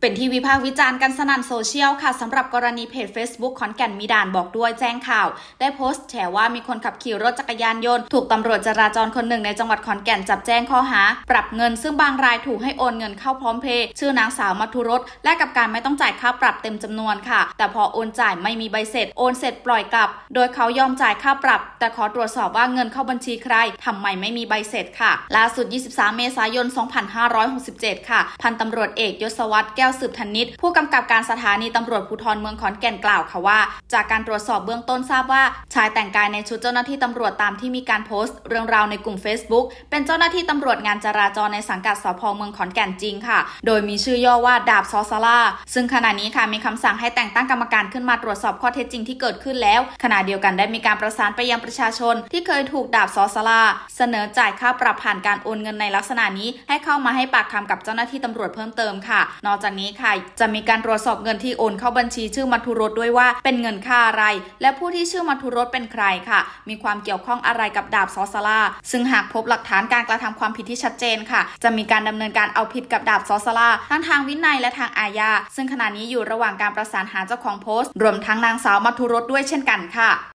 เป็นที่วิพากษ์วิจารณ์กันสนั่นโซเชียลค่ะสำหรับกรณีเพจ Facebook ขอนแก่นมีด่านบอกด้วยแจ้งข่าวได้โพสต์แฉว่ามีคนขับขี่รถจักรยานยนต์ถูกตำรวจจราจรคนหนึ่งในจังหวัดขอนแก่นจับแจ้งข้อหาปรับเงินซึ่งบางรายถูกให้โอนเงินเข้าพร้อมเพย์ชื่อนางสาวมัทุรสและกับการไม่ต้องจ่ายค่าปรับเต็มจำนวนค่ะแต่พอโอนจ่ายไม่มีใบเสร็จโอนเสร็จปล่อยกลับโดยเขายอมจ่ายค่าปรับแต่ขอตรวจสอบว่าเงินเข้าบัญชีใครทำไมไม่มีใบเสร็จค่ะล่าสุด23 เมษายน 2567 ค่ะพันตำรวจเอกยศวัฒน์แก้วสืบธนิตผู้กำกับการสถานีตำรวจภูธรเมืองขอนแก่นกล่าวค่ะว่าจากการตรวจสอบเบื้องต้นทราบว่าชายแต่งกายในชุดเจ้าหน้าที่ตำรวจตามที่มีการโพสต์เรื่องราวในกลุ่ม Facebook เป็นเจ้าหน้าที่ตำรวจงานจราจรในสังกัดสภ.เมืองขอนแก่นจริงค่ะโดยมีชื่อย่อว่าดาบซอสลาซึ่งขณะนี้ค่ะมีคำสั่งให้แต่งตั้งกรรมการขึ้นมาตรวจสอบข้อเท็จจริงที่เกิดขึ้นแล้วขณะเดียวกันได้มีการประสานไปยังประชาชนที่เคยถูกดาบซอสลาเสนอจ่ายค่าปรับผ่านการโอนเงินในลักษณะนี้ให้เข้ามาให้ปากคำกับเจ้าหน้าที่ตำรวจเพิ่มเติมค่ะนอกจากนี้ค่ะจะมีการตรวจสอบเงินที่โอนเข้าบัญชีชื่อมัทุรสด้วยว่าเป็นเงินค่าอะไรและผู้ที่ชื่อมัทุรสเป็นใครค่ะมีความเกี่ยวข้องอะไรกับดาบซอสลาซึ่งหากพบหลักฐานการกระทำความผิดที่ชัดเจนค่ะจะมีการดำเนินการเอาผิดกับดาบซอสลาทั้งทางวินัยและทางอาญาซึ่งขณะนี้อยู่ระหว่างการประสานหาเจ้าของโพสต์รวมทั้งนางสาวมัทุรสด้วยเช่นกันค่ะ